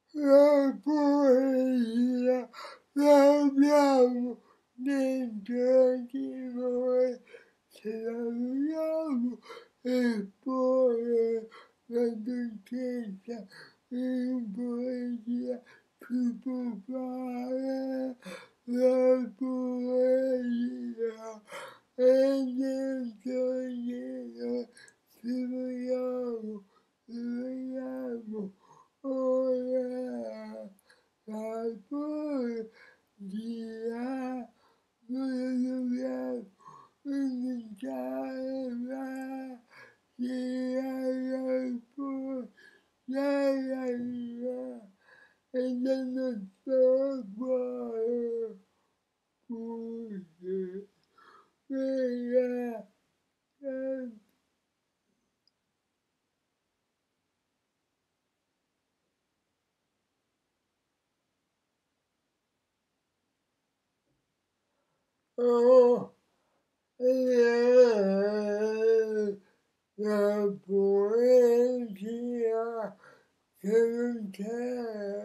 La poesia l'abbiamo dentro di noi, ce l'abbiamo e poi la dolcezza in poesia si può fare, la poesia è dentro di noi, se vogliamo. Ora la poesia noi dobbiamo cominciare la poesia e del nostro cuore pure quella. Oh, la poesia che non c'è